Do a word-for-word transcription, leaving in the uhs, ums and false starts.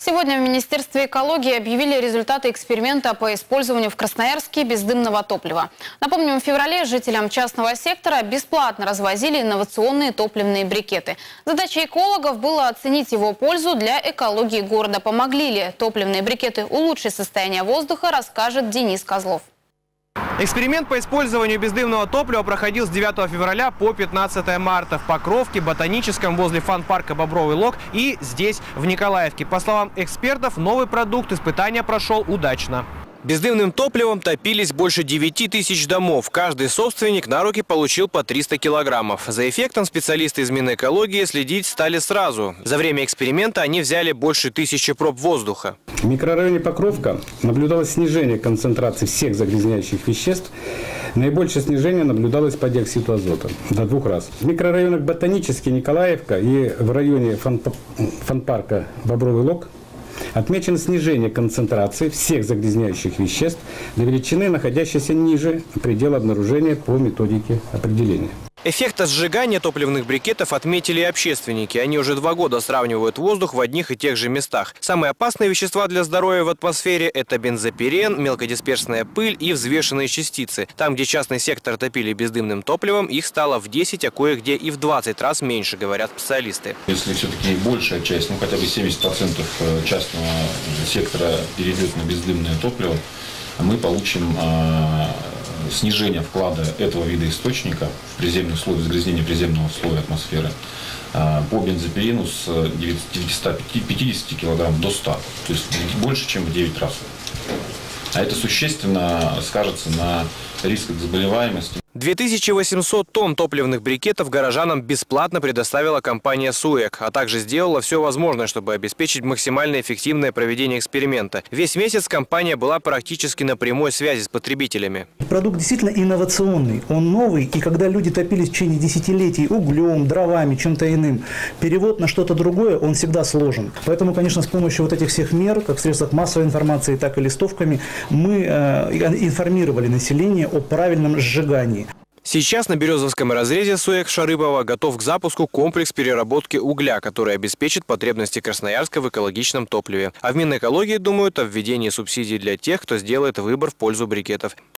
Сегодня в Министерстве экологии объявили результаты эксперимента по использованию в Красноярске бездымного топлива. Напомним, в феврале жителям частного сектора бесплатно развозили инновационные топливные брикеты. Задача экологов было оценить его пользу для экологии города. Помогли ли топливные брикеты улучшить состояние воздуха, расскажет Денис Козлов. Эксперимент по использованию бездымного топлива проходил с девятого февраля по пятнадцатое марта в Покровке, Ботаническом, возле фан-парка «Бобровый Лог» и здесь, в Николаевке. По словам экспертов, новый продукт испытания прошел удачно. Бездымным топливом топились больше девяти тысяч домов. Каждый собственник на руки получил по триста килограммов. За эффектом специалисты из Минэкологии следить стали сразу. За время эксперимента они взяли больше тысячи проб воздуха. В микрорайоне Покровка наблюдалось снижение концентрации всех загрязняющих веществ. Наибольшее снижение наблюдалось по диоксиду азота до двух раз. В микрорайонах Ботанический, Николаевка и в районе фан фан-парка «Бобровый Лог» отмечено снижение концентрации всех загрязняющих веществ до величины, находящейся ниже предела обнаружения по методике определения. Эффект от сжигания топливных брикетов отметили и общественники. Они уже два года сравнивают воздух в одних и тех же местах. Самые опасные вещества для здоровья в атмосфере – это бензопирен, мелкодисперсная пыль и взвешенные частицы. Там, где частный сектор топили бездымным топливом, их стало в десять, а кое-где и в двадцать раз меньше, говорят специалисты. Если все-таки большая часть, ну хотя бы семьдесят процентов частного сектора перейдет на бездымное топливо, мы получим снижение вклада этого вида источника в приземный слой, в загрязнение приземного слоя атмосферы по бензопирену с девятисот пятидесяти килограмм до ста, то есть больше, чем в девять раз. А это существенно скажется на рисках заболеваемости. две тысячи восемьсот тонн топливных брикетов горожанам бесплатно предоставила компания «Суэк», а также сделала все возможное, чтобы обеспечить максимально эффективное проведение эксперимента. Весь месяц компания была практически на прямой связи с потребителями. Продукт действительно инновационный, он новый, и когда люди топились в течение десятилетий углем, дровами, чем-то иным, перевод на что-то другое, он всегда сложен. Поэтому, конечно, с помощью вот этих всех мер, как в средствах массовой информации, так и листовками, мы э, информировали население о правильном сжигании. Сейчас на Березовском разрезе СУЭК Шарыпова готов к запуску комплекс переработки угля, который обеспечит потребности Красноярска в экологичном топливе. А в Минэкологии думают о введении субсидий для тех, кто сделает выбор в пользу брикетов.